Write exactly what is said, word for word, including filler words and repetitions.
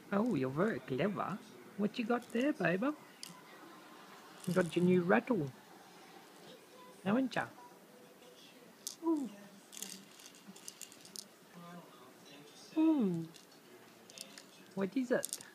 Oh, you're very clever. What you got there, baby? You got your new rattle, haven't you? Ooh, ooh. What is it?